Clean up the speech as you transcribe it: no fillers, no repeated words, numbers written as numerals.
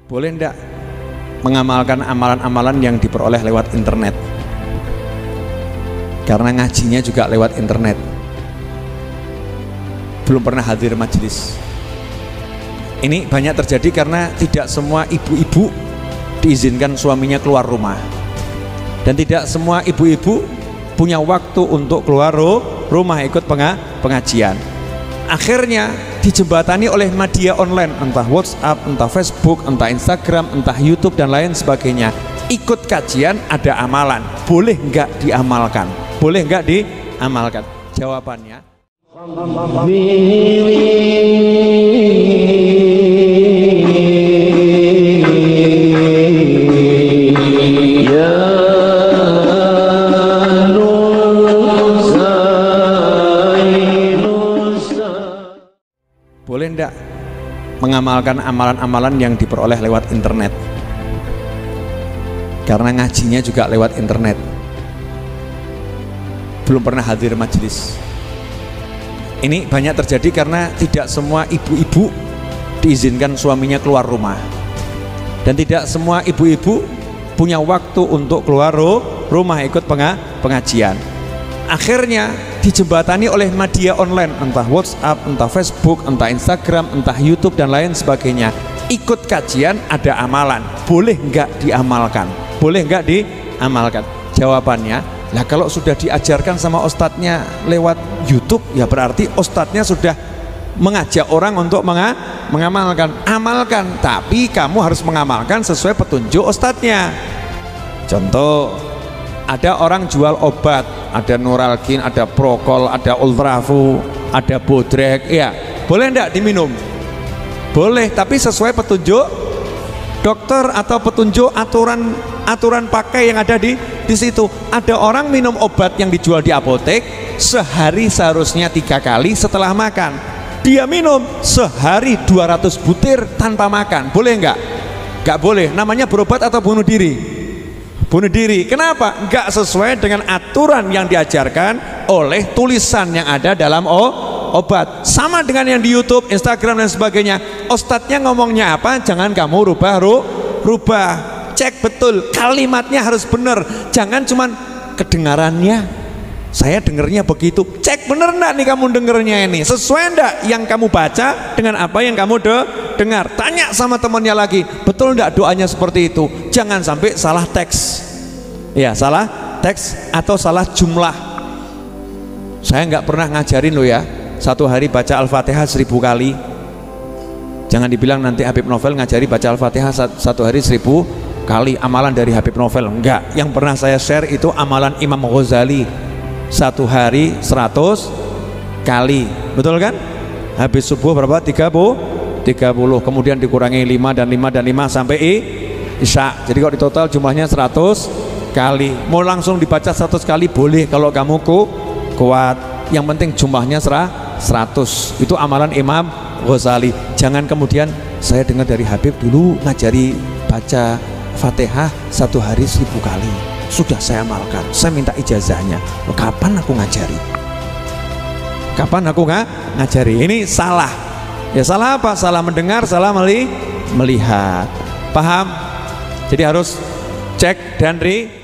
Boleh ndak mengamalkan amalan-amalan yang diperoleh lewat internet? Karena ngajinya juga lewat internet. Belum pernah hadir majelis. Ini banyak terjadi karena tidak semua ibu-ibu diizinkan suaminya keluar rumah. Dan tidak semua ibu-ibu punya waktu untuk keluar rumah ikut pengajian. Akhirnya dijembatani oleh media online, entah WhatsApp, entah Facebook, entah Instagram, entah YouTube dan lain sebagainya. Ikut kajian ada amalan, boleh nggak diamalkan? Boleh nggak diamalkan? Jawabannya boleh ndak mengamalkan amalan-amalan yang diperoleh lewat internet? Karena ngajinya juga lewat internet. Belum pernah hadir majelis. Ini banyak terjadi karena tidak semua ibu-ibu diizinkan suaminya keluar rumah. Dan tidak semua ibu-ibu punya waktu untuk keluar rumah ikut pengajian. Akhirnya dijembatani oleh media online, entah WhatsApp, entah Facebook, entah Instagram, entah YouTube dan lain sebagainya. Ikut kajian ada amalan, boleh nggak diamalkan? Boleh nggak diamalkan? Jawabannya, lah kalau sudah diajarkan sama ustadznya lewat YouTube, ya berarti ustadznya sudah mengajak orang untuk mengamalkan. Amalkan, tapi kamu harus mengamalkan sesuai petunjuk ustadznya. Contoh, ada orang jual obat, ada Nuralgin, ada Prokol, ada Ultrafu, ada Bodrek, ya boleh ndak diminum? Boleh, tapi sesuai petunjuk dokter atau petunjuk aturan pakai yang ada di situ. Ada orang minum obat yang dijual di apotek sehari seharusnya 3 kali setelah makan, dia minum sehari 200 butir tanpa makan. Boleh nggak? Nggak boleh. Namanya berobat atau bunuh diri? Bunuh diri. Kenapa? Nggak sesuai dengan aturan yang diajarkan oleh tulisan yang ada dalam obat. Sama dengan yang di YouTube, Instagram dan sebagainya. Ustadznya ngomongnya apa, jangan kamu rubah. Cek betul, kalimatnya harus benar. Jangan cuman kedengarannya, saya dengernya begitu. Cek bener enggak nih kamu dengernya ini, sesuai enggak yang kamu baca dengan apa yang kamu dengar. Tanya sama temannya lagi, betul enggak doanya seperti itu. Jangan sampai salah teks. Ya, salah teks atau salah jumlah. Saya nggak pernah ngajarin lo ya, satu hari baca Al-Fatihah 1000 kali. Jangan dibilang nanti Habib Novel ngajari baca Al-Fatihah satu hari 1000 kali, amalan dari Habib Novel. Enggak, yang pernah saya share itu amalan Imam Ghazali, satu hari 100 kali. Betul kan? Habis subuh berapa? 30, kemudian dikurangi 5 dan 5 dan 5 sampai Isya. Jadi kalau di total jumlahnya 100 kali. Mau langsung dibaca 100 kali boleh kalau kamu kuat. Yang penting jumlahnya 100. Itu amalan Imam Ghazali. Jangan kemudian saya dengar dari Habib dulu ngajari baca Fatihah satu hari 1000 kali. Sudah saya amalkan, saya minta ijazahnya. Loh, kapan aku ngajari? Kapan aku ngajari? Ini salah. Ya salah apa? Salah mendengar, salah melihat. Paham? Jadi harus cek dan